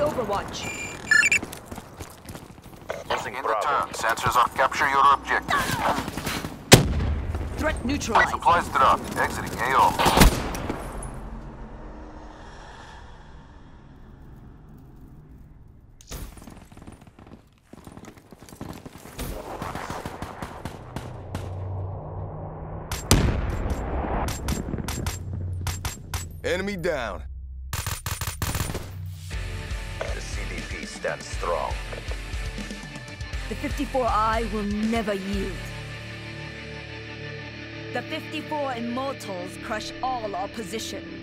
overwatch. Losing in the turn. Sensors are capture your objective. Threat neutralized. Supplies dropped. Exiting AO. Enemy down. The CDP stands strong. The 54I will never yield. The 54 Immortals crush all opposition.